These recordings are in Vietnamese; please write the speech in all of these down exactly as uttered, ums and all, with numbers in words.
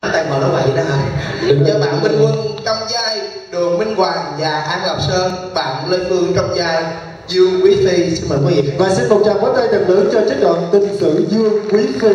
Tay mờ nó vậy đó hả? Đừng cho bạn Minh Quân trong vai Đường Minh Hoàng và An Ngọc Sơn, bạn Lê Phương trong vai Dương Quý Phi. Xin mời quý vị. Và xin một tràng pháo tay thật lớn cho trích đoạn tình sử Dương Quý Phi.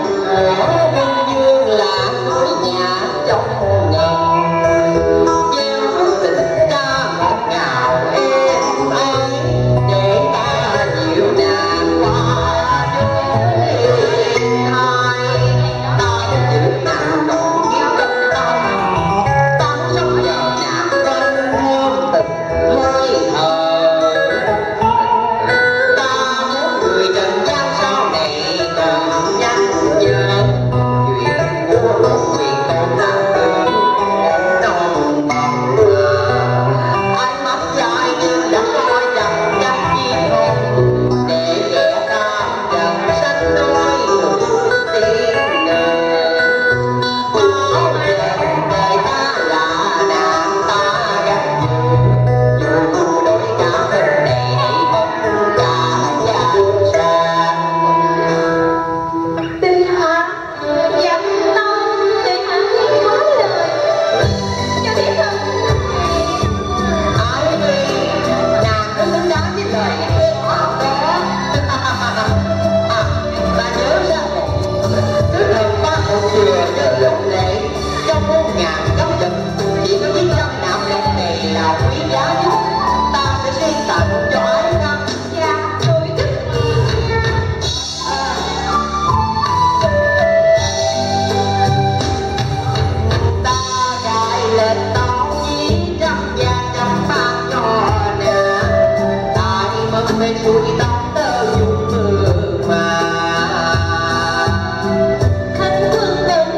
Khánh Phương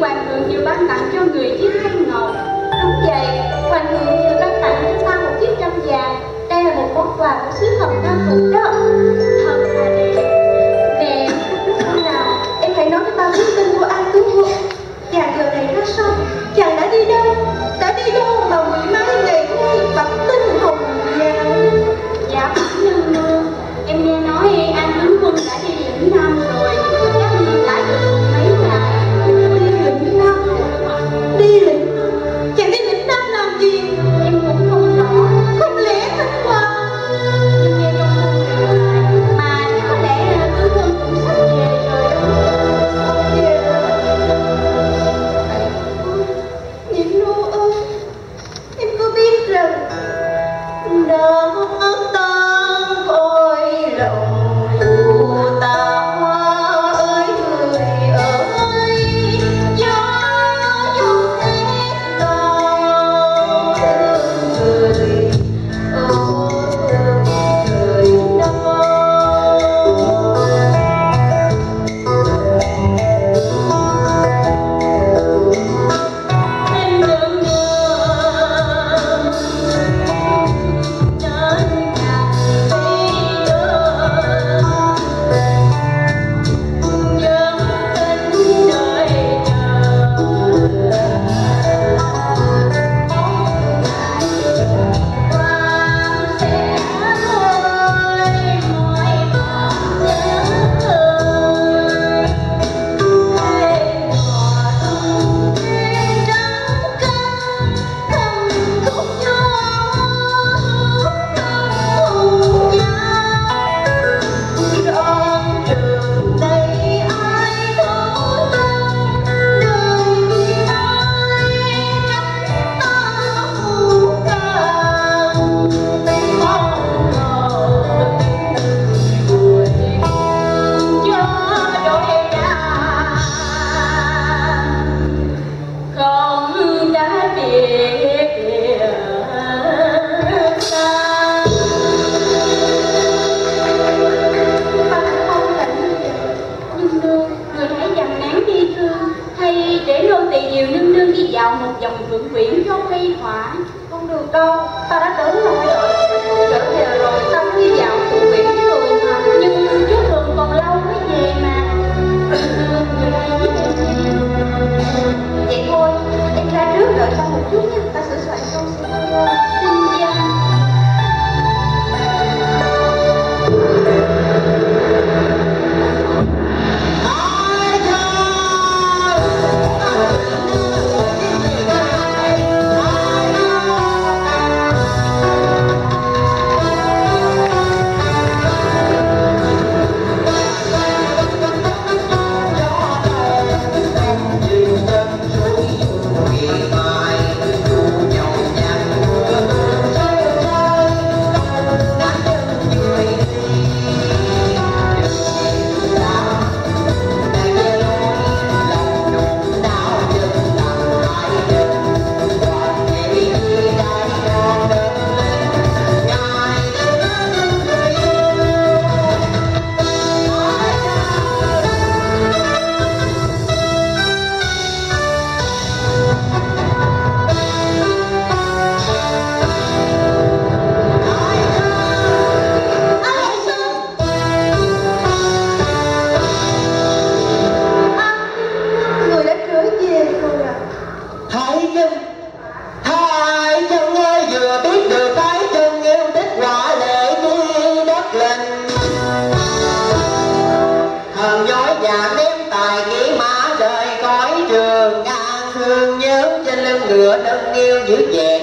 hoàng thượng vừa ban tặng cho người chiếc khăn ngọc. Đúng vậy, hoàng thượng vừa ban tặng cho ta một chiếc trăm vàng. Đây là một món quà của sứ thần Nam Phục đó. Thật là đẹp. Nè, hôm nào em hãy nói cho ta biết tin của An Tướng Quân. Chàng giờ này ra sao? Chàng đã đi đâu? Đã đi đâu mà quỷ mái ngày nay bắn tinh hồng vàng? Dạ bẩm nương nương, em nghe nói An Tướng Quân đã đi lĩnh Nam rồi. Chắc đã được mấy ngày. Đi lĩnh Nam? Đi lĩnh Nam? Chàng đi lĩnh Nam làm gì? Em cũng không rõ. Không lẽ Thanh Hoàng? Nhưng nghe trong cung truyền lại mà chắc có lẽ Tướng Quân cũng sắp về rồi đó. Sắp về Nhị Nô ơi, em có biết rằng đã tan vội lòng của ta hoa ơi người ơi, gió gió hết đau người ơi người đau. Em đừng ngờ đến nhà bây giờ nhớ đến đời chờ sẽ thôi mọi con nhớ thương em còn em đắng cay thầm khúc nhau hùng nhau trọn trường đây ai thấu tâm đời vì ai trách ta phù càng mong ngờ buổi gió đổi đà không đã biết xa. Băng không lạnh như vậy, nhưng nương, người hãy dằn nén đi thương, hay để nô tỳ dìu nương nương đi dạo một vòng phượng quyển cho khuây khỏa. Không được đâu, ta đã tới rồi rồi. Trở về rồi ta mới đi dạo phượng quyển với Thường mà. Nhưng chú Thường còn lâu mới về mà. Nương, người hãy giúp em đi. Vậy thôi, em ra trước đợi ta một chút nha, ta sửa soạn câu xin thưa. Xin dân. Người đã trở về rồi à? Thái Chân, Thái Chân ơi, vừa biết được Thái Chân yêu thích quả lệ như đất lình. Thần dối vàng đem tài kỹ mã rời khỏi trường ngang thương nhớ trên lưng ngựa nâng niu giữ về